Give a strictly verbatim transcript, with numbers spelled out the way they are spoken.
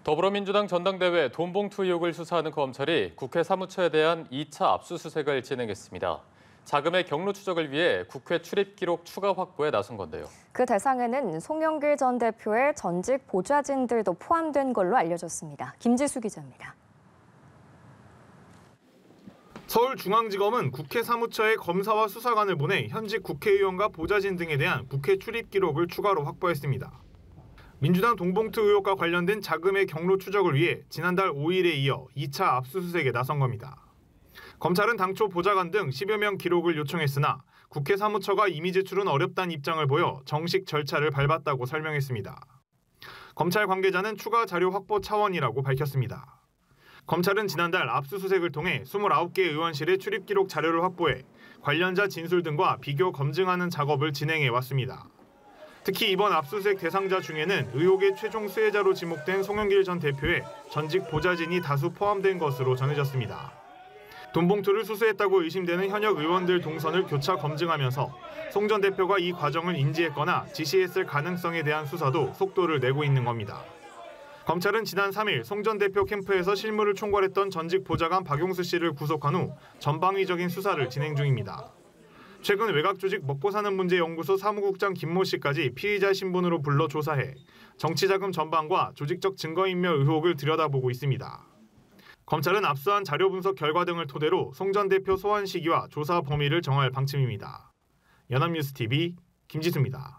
더불어민주당 전당대회 돈봉투 의혹을 수사하는 검찰이 국회 사무처에 대한 이 차 압수수색을 진행했습니다. 자금의 경로 추적을 위해 국회 출입 기록 추가 확보에 나선 건데요. 그 대상에는 송영길 전 대표의 전직 보좌진들도 포함된 걸로 알려졌습니다. 김지수 기자입니다. 서울중앙지검은 국회 사무처에 검사와 수사관을 보내 현직 국회의원과 보좌진 등에 대한 국회 출입 기록을 추가로 확보했습니다. 민주당 돈봉투 의혹과 관련된 자금의 경로 추적을 위해 지난달 오 일에 이어 이 차 압수수색에 나선 겁니다. 검찰은 당초 보좌관 등 십여 명 기록을 요청했으나 국회 사무처가 이미 제출은 어렵다는 입장을 보여 정식 절차를 밟았다고 설명했습니다. 검찰 관계자는 추가 자료 확보 차원이라고 밝혔습니다. 검찰은 지난달 압수수색을 통해 이십구 개 의원실의 출입 기록 자료를 확보해 관련자 진술 등과 비교 검증하는 작업을 진행해 왔습니다. 특히 이번 압수수색 대상자 중에는 의혹의 최종 수혜자로 지목된 송영길 전 대표의 전직 보좌진이 다수 포함된 것으로 전해졌습니다. 돈봉투를 수수했다고 의심되는 현역 의원들 동선을 교차 검증하면서 송 전 대표가 이 과정을 인지했거나 지시했을 가능성에 대한 수사도 속도를 내고 있는 겁니다. 검찰은 지난 삼 일 송 전 대표 캠프에서 실무를 총괄했던 전직 보좌관 박용수 씨를 구속한 후 전방위적인 수사를 진행 중입니다. 최근 외곽조직 먹고사는 문제 연구소 사무국장 김모 씨까지 피의자 신분으로 불러 조사해 정치자금 전반과 조직적 증거인멸 의혹을 들여다보고 있습니다. 검찰은 압수한 자료 분석 결과 등을 토대로 송 전 대표 소환 시기와 조사 범위를 정할 방침입니다. 연합뉴스티비 김지수입니다.